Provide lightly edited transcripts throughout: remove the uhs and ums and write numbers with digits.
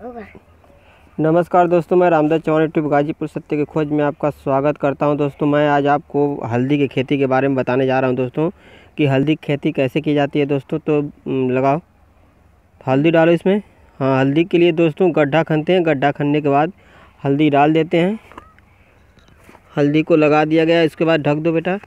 नमस्कार दोस्तों, मैं रामदास चौहान यूट्यूब गाजीपुर सत्य की खोज में आपका स्वागत करता हूं। दोस्तों मैं आज आपको हल्दी की खेती के बारे में बताने जा रहा हूं दोस्तों कि हल्दी की खेती कैसे की जाती है दोस्तों। तो लगाओ, हल्दी डालो इसमें। हाँ, हल्दी के लिए दोस्तों गड्ढा खनते हैं। गड्ढा खनने के बाद हल्दी डाल देते हैं। हल्दी को लगा दिया गया, इसके बाद ढक दो बेटा।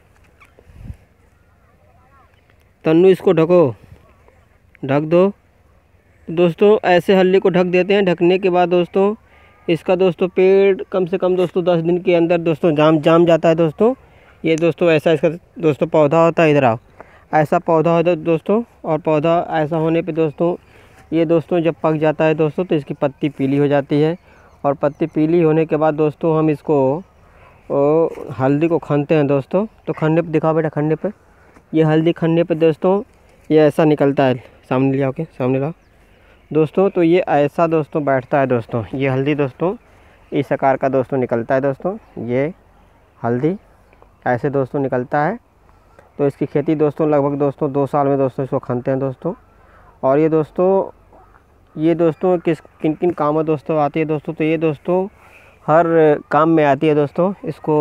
तन्नू इसको ढको, ढक दो। दोस्तों ऐसे हल्दी को ढक देते हैं। ढकने के बाद दोस्तों इसका दोस्तों पेड़ कम से कम दोस्तों 10 दिन के अंदर दोस्तों जाम जाता है दोस्तों। ये दोस्तों ऐसा इसका दोस्तों पौधा होता है। इधर आओ, ऐसा पौधा होता है दोस्तों। और पौधा ऐसा होने पे दोस्तों ये दोस्तों जब पक जाता है दोस्तों तो इसकी पत्ती पीली हो जाती है। और पत्ती पीली होने के बाद दोस्तों हम इसको हल्दी को खनते हैं दोस्तों। तो खनने पे दिखाओ बेटा, खनने पे ये हल्दी खनने पे दोस्तों ये ऐसा निकलता है। सामने ले आओ के, सामने लाओ दोस्तों। तो ये ऐसा दोस्तों बैठता है दोस्तों। ये हल्दी दोस्तों इस आकार का दोस्तों निकलता है दोस्तों। ये हल्दी ऐसे दोस्तों निकलता है। तो इसकी खेती दोस्तों लगभग दोस्तों 2 साल में दोस्तों इसको खनते हैं दोस्तों। और ये दोस्तों किन किन कामों दोस्तों आती है दोस्तों। तो ये दोस्तों हर काम में आती है दोस्तों। इसको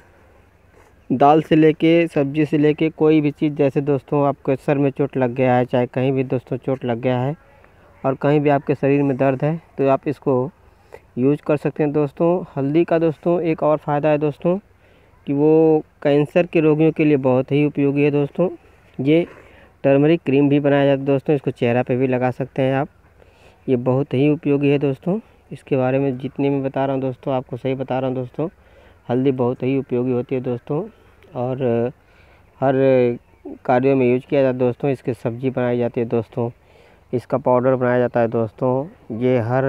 दाल से लेके सब्जी से लेके कोई भी चीज़, जैसे दोस्तों आपके सर में चोट लग गया है, चाहे कहीं भी दोस्तों चोट लग गया है और कहीं भी आपके शरीर में दर्द है तो आप इसको यूज कर सकते हैं दोस्तों। हल्दी का दोस्तों एक और फ़ायदा है दोस्तों कि वो कैंसर के रोगियों के लिए बहुत ही उपयोगी है दोस्तों। ये टर्मरिक क्रीम भी बनाया जाता है दोस्तों। इसको चेहरा पे भी लगा सकते हैं आप। ये बहुत ही उपयोगी है दोस्तों। इसके बारे में जितने मैं बता रहा हूँ दोस्तों आपको सही बता रहा हूँ दोस्तों। हल्दी बहुत ही उपयोगी होती है दोस्तों और हर कार्यों में यूज किया जाता है दोस्तों। इसकी सब्ज़ी बनाई जाती है दोस्तों। इसका पाउडर बनाया जाता है दोस्तों। ये हर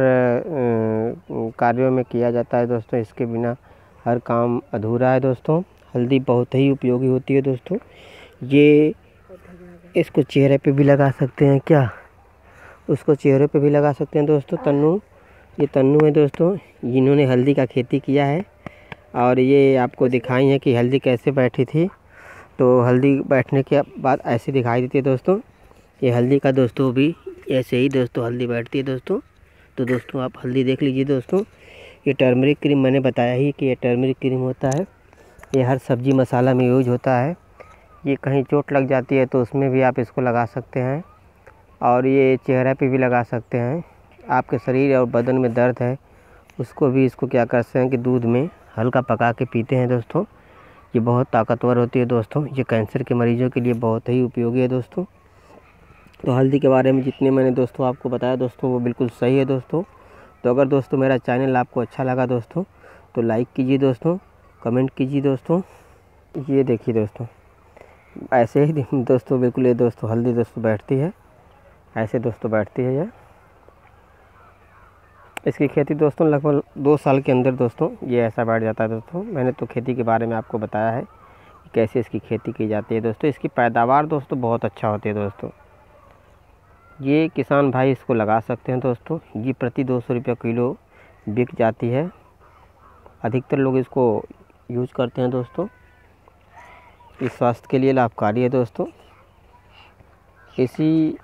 कार्यों में किया जाता है दोस्तों। इसके बिना हर काम अधूरा है दोस्तों। हल्दी बहुत ही उपयोगी होती है दोस्तों। ये इसको चेहरे पे भी लगा सकते हैं क्या, उसको चेहरे पे भी लगा सकते हैं दोस्तों। तन्नू, ये तन्नू है दोस्तों, जिन्होंने हल्दी का खेती किया है और ये आपको दिखाई है कि हल्दी कैसे बैठी थी। तो हल्दी बैठने के बाद ऐसे दिखाई देती है दोस्तों। ये हल्दी का दोस्तों भी ऐसे ही दोस्तों हल्दी बैठती है दोस्तों। तो दोस्तों आप हल्दी देख लीजिए दोस्तों। ये टर्मरिक क्रीम मैंने बताया ही कि ये टर्मरिक क्रीम होता है। ये हर सब्जी मसाला में यूज होता है। ये कहीं चोट लग जाती है तो उसमें भी आप इसको लगा सकते हैं और ये चेहरे पे भी लगा सकते हैं। आपके शरीर और बदन में दर्द है उसको भी इसको क्या करते हैं कि दूध में हल्का पका के पीते हैं दोस्तों। ये बहुत ताकतवर होती है दोस्तों। ये कैंसर के मरीजों के लिए बहुत ही उपयोगी है दोस्तों। तो हल्दी के बारे में जितने मैंने दोस्तों आपको बताया दोस्तों वो बिल्कुल सही है दोस्तों। तो अगर दोस्तों मेरा चैनल आपको अच्छा लगा दोस्तों तो लाइक कीजिए दोस्तों, कमेंट कीजिए दोस्तों। ये देखिए दोस्तों ऐसे ही दोस्तों बिल्कुल ये दोस्तों हल्दी दोस्तों बैठती है, ऐसे दोस्तों बैठती है। ये इसकी खेती दोस्तों लगभग 2 साल के अंदर दोस्तों ये ऐसा बैठ जाता है दोस्तों। मैंने तो खेती के बारे में आपको बताया है कि कैसे इसकी खेती की जाती है दोस्तों। इसकी पैदावार दोस्तों बहुत अच्छा होती है दोस्तों। ये किसान भाई इसको लगा सकते हैं दोस्तों। ये प्रति 200 रुपये किलो बिक जाती है। अधिकतर लोग इसको यूज करते हैं दोस्तों। इस स्वास्थ्य के लिए लाभकारी है दोस्तों। इसी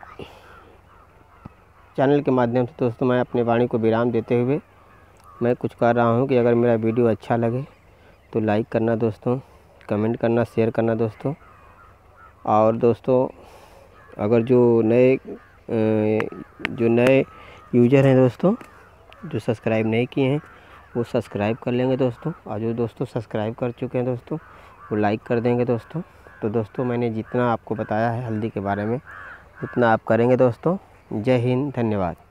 चैनल के माध्यम से दोस्तों मैं अपनी वाणी को विराम देते हुए मैं कुछ कर रहा हूँ कि अगर मेरा वीडियो अच्छा लगे तो लाइक करना दोस्तों, कमेंट करना, शेयर करना दोस्तों। और दोस्तों अगर जो नए यूज़र हैं दोस्तों जो सब्सक्राइब नहीं किए हैं वो सब्सक्राइब कर लेंगे दोस्तों। और जो दोस्तों सब्सक्राइब कर चुके हैं दोस्तों वो लाइक कर देंगे दोस्तों। तो दोस्तों मैंने जितना आपको बताया है हल्दी के बारे में उतना आप करेंगे दोस्तों। जय हिंद, धन्यवाद।